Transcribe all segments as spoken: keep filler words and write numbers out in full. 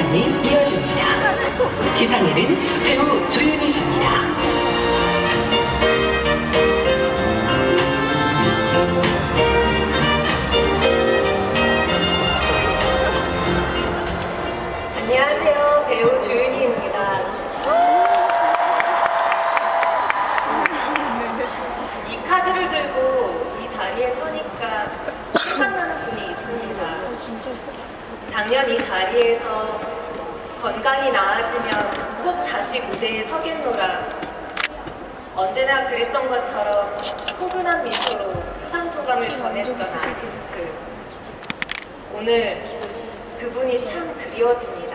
공연이 이어집니다. 지상에는 배우 조윤희 씨입니다. 안녕하세요. 배우 조윤희입니다. 이 카드를 들고 이 자리에 서니까 생각나는 분이 있습니다. 작년 이 자리에서 건강이 나아지면 꼭 다시 무대에 서겠노라. 언제나 그랬던 것처럼 포근한 미소로 수상소감을 전했던 아티스트. 오늘 그분이 참 그리워집니다.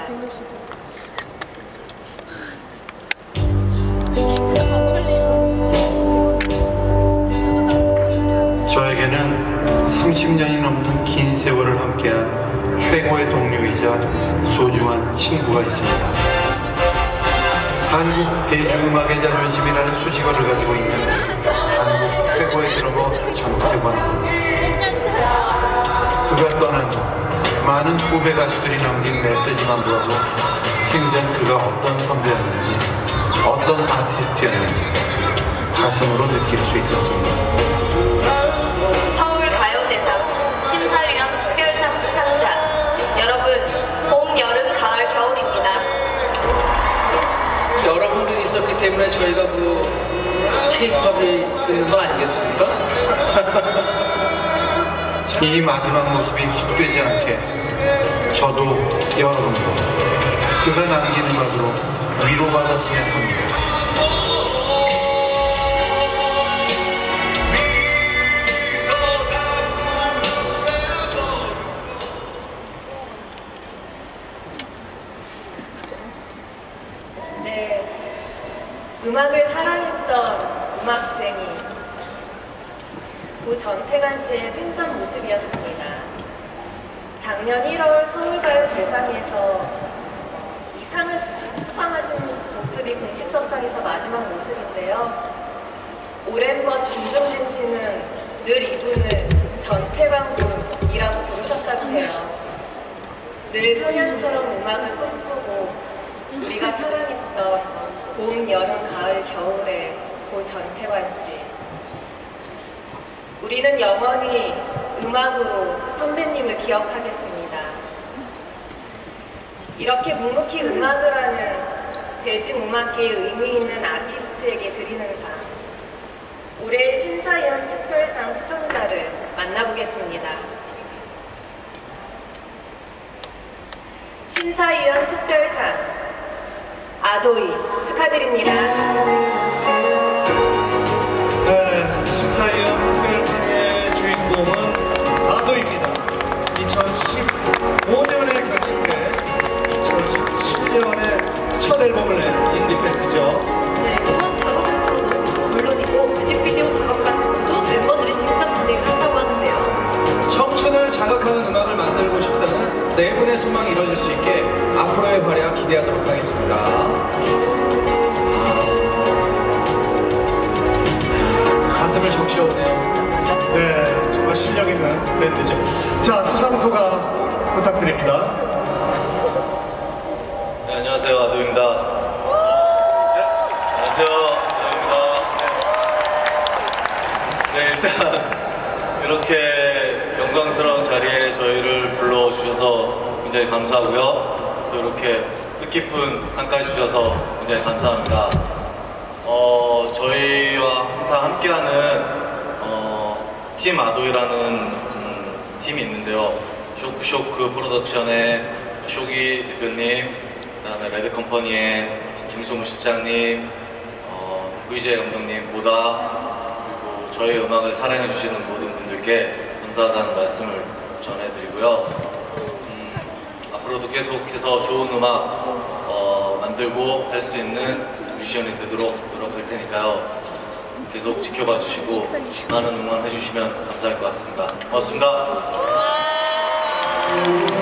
저에게는 삼십 년이 넘는 긴 세월을 함께한 최고의 동료이자 소중한 친구가 있습니다. 한국 대중음악의 자존심이라는 수식어를 가지고 있는 한국 최고의 드러머 전태관. 그가 떠난 후 많은 후배 가수들이 남긴 메시지만 보아도 생전 그가 어떤 선배였는지, 어떤 아티스트였는지 가슴으로 느낄 수 있었습니다. 서울 가요대상 심사위원 특별상 수상자 여러분, 봄, 여름, 가을, 겨울입니다. 여러분들이 있었기 때문에 저희가 그 케이팝이 있는 거 아니겠습니까? 이 마지막 모습이 헛되지 않게 저도 여러분도 그가 남긴 음악으로 위로받았으면 합니다. 네, 음악을 사랑했던 음악쟁이 고 전태관 씨의 생전 모습이었습니다. 작년 일월 서울가요대상에서 이 상을 수상하신 모습이 공식석상에서 마지막 모습인데요. 오랜 번 김종진 씨는 늘 이분을 전태관 군이라고 부르셨다고 해요. 늘 소년처럼 음악을 꿈꾸고 우리가 사랑했던 봄, 여름, 가을, 겨울의 고 전태관 씨. 우리는 영원히 음악으로 선배님을 기억하겠습니다. 이렇게 묵묵히 음악을 하는 대중음악계의 의미 있는 아티스트에게 드리는 상, 올해의 심사위원 특별상 수상자를 만나보겠습니다. 심사위원 특별상 아도이 축하드립니다. 네, 심사위원 특별상의 주인공은 아도입니다. 이천십오 년에 결성돼 이천십칠 년에 첫 앨범을 낸 인디밴드죠. 네, 이번 작업 활동은 물론이고 뮤직비디오 작업까지 모두 멤버들이 직접 진행을 한다고 하는데요. 청춘을 자극하는 음악을 만들고 싶다는 네 분의 소망이 이뤄질 수 있게 앞으로의 활약 기대하도록 하겠습니다. 가슴을 적셔오네요. 네, 정말 실력 있는 밴드죠. 자, 수상소감 부탁드립니다. 네, 안녕하세요. 아도입니다. 네, 안녕하세요. 아도입니다. 네. 네, 일단 이렇게 영광스러운 자리에 저희를 불러주셔서 굉장히 감사하고요. 또 이렇게 뜻깊은 상까지 주셔서 굉장히 감사합니다. 어, 저희와 항상 함께하는 어, 팀 아도이라는 음, 팀이 있는데요. 쇼크쇼크 프로덕션의 쇼기 대표님, 그 다음에 레드컴퍼니의 김승우 실장님, 어, 브이제이 감독님보다 그리고 저희 음악을 사랑해주시는 모든 분들께 감사하다는 말씀을 전해드리고요. 음, 앞으로도 계속해서 좋은 음악 어, 만들고 할 수 있는 뮤지션이 되도록 노력할 테니까요. 계속 지켜봐 주시고 많은 응원해 주시면 감사할 것 같습니다. 고맙습니다.